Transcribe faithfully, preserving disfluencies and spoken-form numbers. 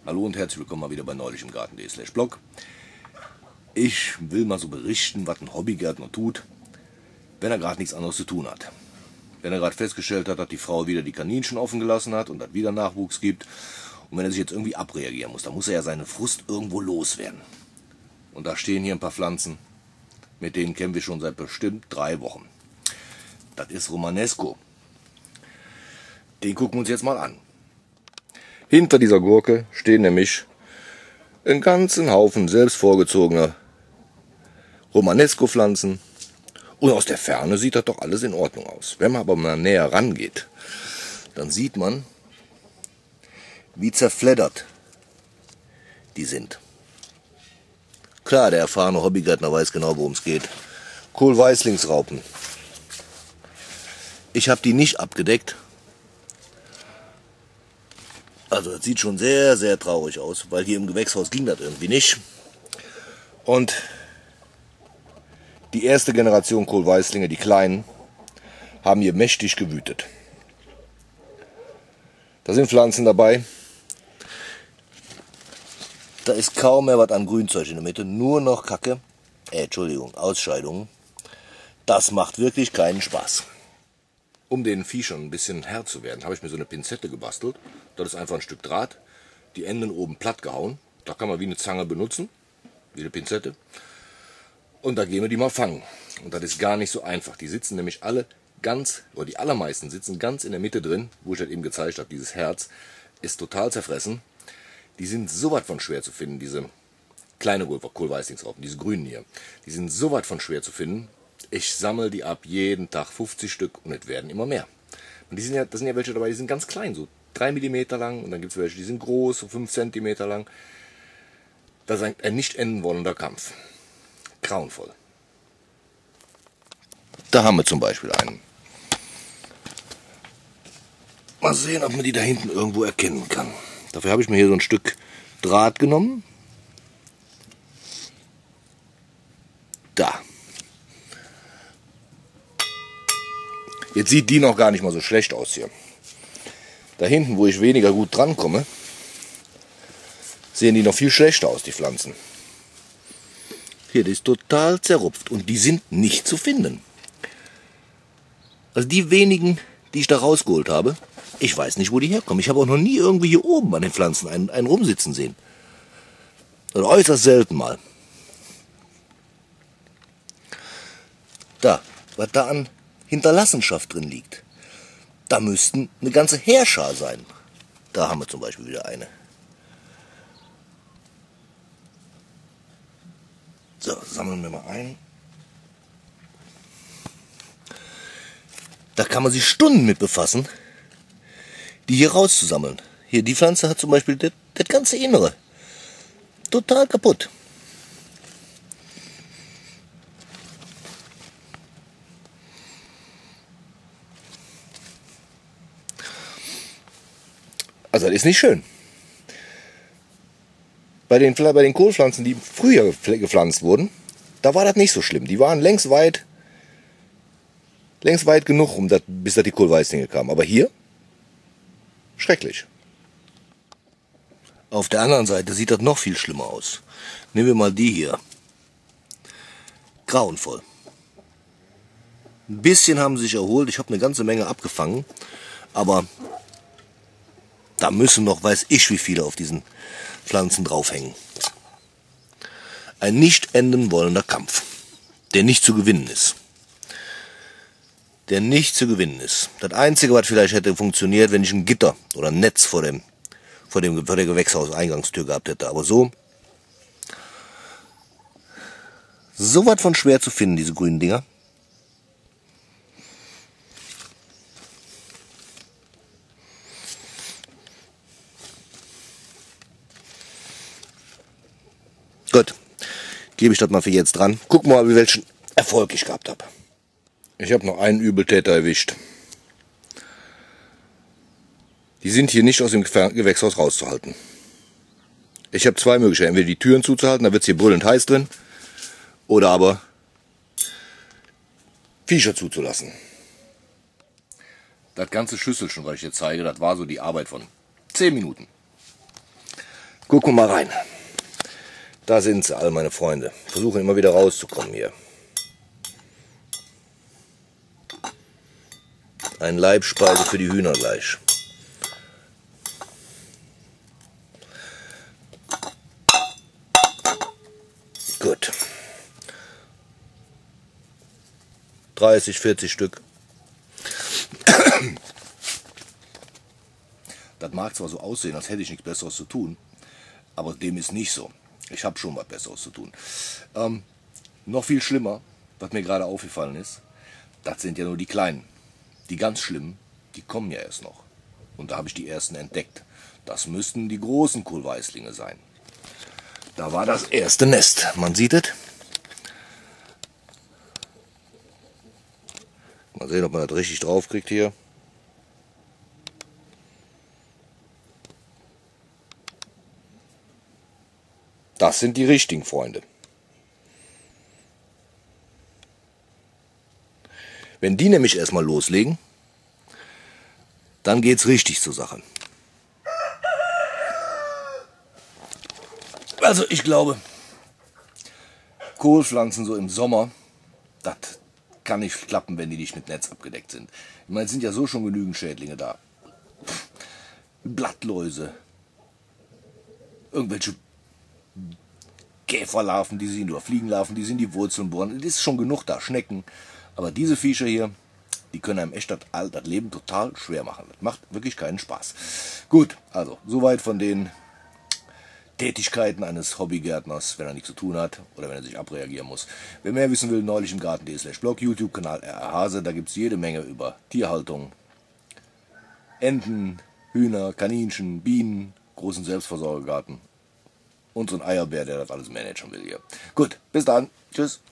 Hallo und herzlich willkommen mal wieder bei neulich im Garten punkt de slash blog. Ich will mal so berichten, was ein Hobbygärtner tut, wenn er gerade nichts anderes zu tun hat. Wenn er gerade festgestellt hat, dass die Frau wieder die Kaninchen offen gelassen hat und dass wieder Nachwuchs gibt. Und wenn er sich jetzt irgendwie abreagieren muss, dann muss er ja seine Frust irgendwo loswerden. Und da stehen hier ein paar Pflanzen, mit denen kämpfen wir schon seit bestimmt drei Wochen. Das ist Romanesco. Den gucken wir uns jetzt mal an. Hinter dieser Gurke stehen nämlich einen ganzen Haufen selbst vorgezogener Romanesco-Pflanzen. Und aus der Ferne sieht das doch alles in Ordnung aus. Wenn man aber mal näher rangeht, dann sieht man, wie zerfleddert die sind. Klar, der erfahrene Hobbygärtner weiß genau, worum es geht. Kohlweißlingsraupen. Ich habe die nicht abgedeckt. Also das sieht schon sehr, sehr traurig aus, weil hier im Gewächshaus ging das irgendwie nicht. Und die erste Generation Kohlweißlinge, die kleinen, haben hier mächtig gewütet. Da sind Pflanzen dabei. Da ist kaum mehr was an Grünzeug in der Mitte, nur noch Kacke. Äh, Entschuldigung, Ausscheidungen. Das macht wirklich keinen Spaß. Um den Viechern ein bisschen Herr zu werden, habe ich mir so eine Pinzette gebastelt. Das ist einfach ein Stück Draht, die Enden oben platt gehauen. Da kann man wie eine Zange benutzen, wie eine Pinzette. Und da gehen wir die mal fangen. Und das ist gar nicht so einfach. Die sitzen nämlich alle ganz, oder die allermeisten sitzen ganz in der Mitte drin, wo ich das eben gezeigt habe. Dieses Herz ist total zerfressen. Die sind so was von schwer zu finden, diese kleine Kohlweißlingsraupen, diese grünen hier. Die sind so was von schwer zu finden. Ich sammle die ab, jeden Tag fünfzig Stück, und es werden immer mehr. Und die sind ja, da sind ja welche dabei, die sind ganz klein, so drei Millimeter lang, und dann gibt es welche, die sind groß, so fünf Zentimeter lang. Das ist ein nicht enden wollender Kampf. Grauenvoll. Da haben wir zum Beispiel einen. Mal sehen, ob man die da hinten irgendwo erkennen kann. Dafür habe ich mir hier so ein Stück Draht genommen. Da. Jetzt sieht die noch gar nicht mal so schlecht aus hier. Da hinten, wo ich weniger gut dran komme, sehen die noch viel schlechter aus, die Pflanzen. Hier, die ist total zerrupft und die sind nicht zu finden. Also die wenigen, die ich da rausgeholt habe, ich weiß nicht, wo die herkommen. Ich habe auch noch nie irgendwie hier oben an den Pflanzen einen, einen rumsitzen sehen. Oder äußerst selten mal. Da, was da an Hinterlassenschaft drin liegt. Da müssten eine ganze Heerschar sein. Da haben wir zum Beispiel wieder eine. So, sammeln wir mal ein. Da kann man sich Stunden mit befassen, die hier rauszusammeln. Hier, die Pflanze hat zum Beispiel das, das ganze Innere total kaputt. Also das ist nicht schön. Bei den, bei den Kohlpflanzen, die früher gepflanzt wurden, da war das nicht so schlimm. Die waren längst weit, längst weit genug, um das, bis da die Kohlweißlinge kamen. Aber hier, schrecklich. Auf der anderen Seite sieht das noch viel schlimmer aus. Nehmen wir mal die hier. Grauenvoll. Ein bisschen haben sie sich erholt. Ich habe eine ganze Menge abgefangen. Aber da müssen noch, weiß ich wie viele auf diesen Pflanzen draufhängen. Ein nicht enden wollender Kampf, der nicht zu gewinnen ist. Der nicht zu gewinnen ist. Das Einzige, was vielleicht hätte funktioniert, wenn ich ein Gitter oder ein Netz vor dem, vor dem vor der Gewächshaus-Eingangstür gehabt hätte. Aber so, so was von schwer zu finden, diese grünen Dinger. Gut, gebe ich das mal für jetzt dran. Gucken wir mal, wie welchen Erfolg ich gehabt habe. Ich habe noch einen Übeltäter erwischt. Die sind hier nicht aus dem Gewächshaus rauszuhalten. Ich habe zwei Möglichkeiten. Entweder die Türen zuzuhalten, da wird es hier brüllend heiß drin. Oder aber Viecher zuzulassen. Das ganze Schüsselchen, was ich jetzt zeige, das war so die Arbeit von zehn Minuten. Gucken wir mal rein. Da sind sie, all meine Freunde. Versuchen immer wieder rauszukommen hier. Ein Leibspeise für die Hühner gleich. Gut. dreißig, vierzig Stück. Das mag zwar so aussehen, als hätte ich nichts Besseres zu tun, aber dem ist nicht so. Ich habe schon was Besseres zu tun. Ähm, noch viel schlimmer, was mir gerade aufgefallen ist, das sind ja nur die Kleinen. Die ganz schlimmen, die kommen ja erst noch. Und da habe ich die ersten entdeckt. Das müssten die großen Kohlweißlinge sein. Da war das erste Nest. Man sieht es. Mal sehen, ob man das richtig drauf kriegt hier. Das sind die richtigen, Freunde. Wenn die nämlich erstmal loslegen, dann geht's richtig zur Sache. Also ich glaube, Kohlpflanzen so im Sommer, das kann nicht klappen, wenn die nicht mit Netz abgedeckt sind. Ich meine, es sind ja so schon genügend Schädlinge da. Blattläuse, irgendwelche Käferlarven, die sind, oder Fliegenlarven, die sind die Wurzeln bohren. Das ist schon genug da, Schnecken. Aber diese Viecher hier, die können einem echt das, das Leben total schwer machen. Das macht wirklich keinen Spaß. Gut, also soweit von den Tätigkeiten eines Hobbygärtners, wenn er nichts zu tun hat oder wenn er sich abreagieren muss. Wer mehr wissen will, neulich im Garten punkt de slash blog, YouTube-Kanal R R Hase, da gibt es jede Menge über Tierhaltung, Enten, Hühner, Kaninchen, Bienen, großen Selbstversorgergarten und so ein Eierbär, der das alles managen will hier. Gut, bis dann. Tschüss.